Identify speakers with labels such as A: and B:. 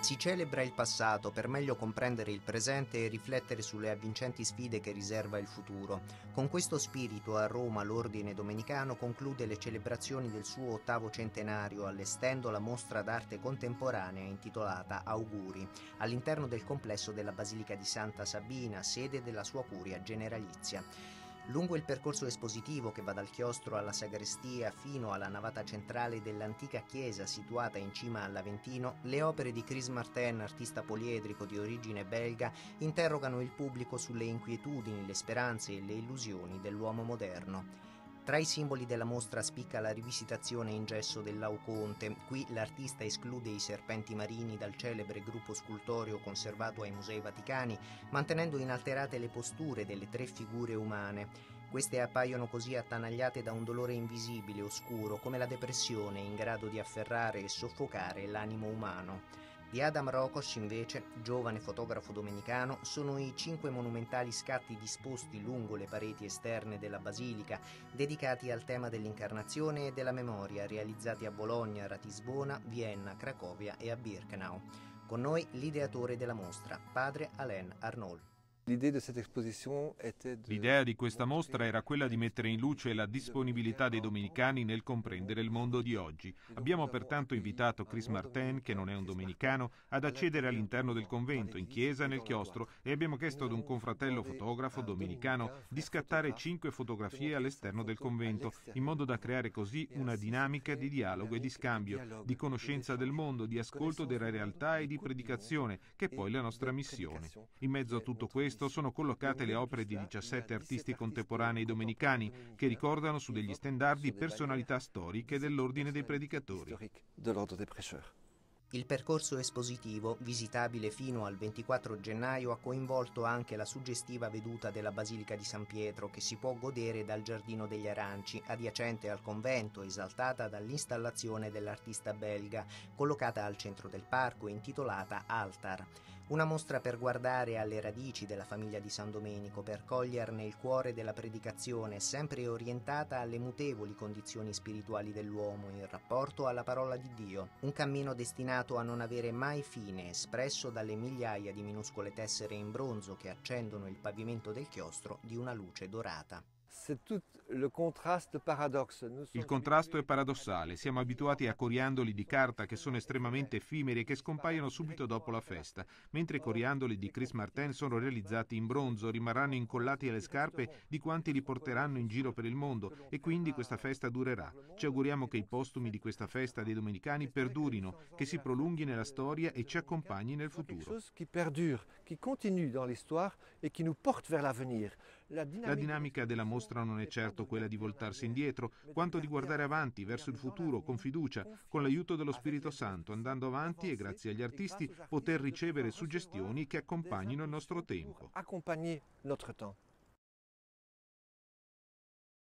A: Si celebra il passato per meglio comprendere il presente e riflettere sulle avvincenti sfide che riserva il futuro. Con questo spirito a Roma l'Ordine Domenicano conclude le celebrazioni del suo 8° centenario allestendo la mostra d'arte contemporanea intitolata Auguri, all'interno del complesso della Basilica di Santa Sabina, sede della sua curia generalizia. Lungo il percorso espositivo che va dal chiostro alla sagrestia fino alla navata centrale dell'antica chiesa situata in cima all'Aventino, le opere di Chris Martin, artista poliedrico di origine belga, interrogano il pubblico sulle inquietudini, le speranze e le illusioni dell'uomo moderno. Tra i simboli della mostra spicca la rivisitazione in gesso del Laocoonte. Qui l'artista esclude i serpenti marini dal celebre gruppo scultoreo conservato ai Musei Vaticani, mantenendo inalterate le posture delle 3 figure umane. Queste appaiono così attanagliate da un dolore invisibile, oscuro, come la depressione, in grado di afferrare e soffocare l'animo umano. Di Adam Rokosz, invece, giovane fotografo domenicano, sono i 5 monumentali scatti disposti lungo le pareti esterne della basilica, dedicati al tema dell'incarnazione e della memoria, realizzati a Bologna, Ratisbona, Vienna, Cracovia e a Birkenau. Con noi l'ideatore della mostra, padre Alain Arnault.
B: L'idea di questa mostra era quella di mettere in luce la disponibilità dei domenicani nel comprendere il mondo di oggi. Abbiamo pertanto invitato Chris Martin, che non è un domenicano, ad accedere all'interno del convento, in chiesa e nel chiostro, e abbiamo chiesto ad un confratello fotografo domenicano di scattare 5 fotografie all'esterno del convento, in modo da creare così una dinamica di dialogo e di scambio, di conoscenza del mondo, di ascolto della realtà e di predicazione, che è poi la nostra missione. In mezzo a tutto questo sono collocate le opere di 17 artisti contemporanei domenicani che ricordano su degli stendardi personalità storiche dell'ordine dei predicatori.
A: Il percorso espositivo, visitabile fino al 24 gennaio, ha coinvolto anche la suggestiva veduta della Basilica di San Pietro, che si può godere dal Giardino degli Aranci, adiacente al convento, esaltata dall'installazione dell'artista belga, collocata al centro del parco e intitolata Altar. Una mostra per guardare alle radici della famiglia di San Domenico, per coglierne il cuore della predicazione, sempre orientata alle mutevoli condizioni spirituali dell'uomo in rapporto alla parola di Dio. Un cammino destinato a non avere mai fine, espresso dalle migliaia di minuscole tessere in bronzo che accendono il pavimento del chiostro di una luce dorata.
B: Il contrasto è paradossale. Siamo abituati a coriandoli di carta che sono estremamente effimeri e che scompaiono subito dopo la festa, mentre i coriandoli di Chris Martin sono realizzati in bronzo, rimarranno incollati alle scarpe di quanti li porteranno in giro per il mondo e quindi questa festa durerà. Ci auguriamo che i postumi di questa festa dei domenicani perdurino, che si prolunghi nella storia e ci accompagni nel futuro. La dinamica della mostra non è certo quella di voltarsi indietro, quanto di guardare avanti, verso il futuro, con fiducia, con l'aiuto dello Spirito Santo, andando avanti e grazie agli artisti poter ricevere suggestioni che accompagnino il nostro tempo.